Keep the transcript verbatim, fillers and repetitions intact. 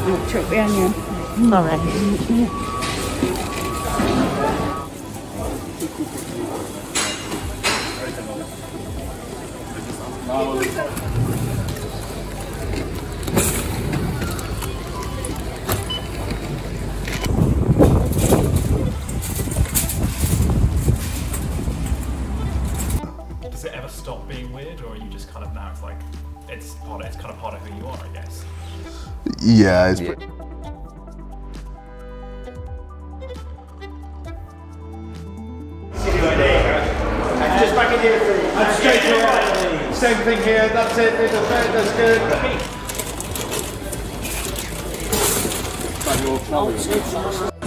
chụp em nha. Sorry. Does it ever stop being weird, or are you just kind of now it's like it's part of, it's kind of part of who you are, I guess? Yeah, it's Yeah. pretty. Just back in here, please. And straight to right. Same thing here. That's it. That's good. That's good.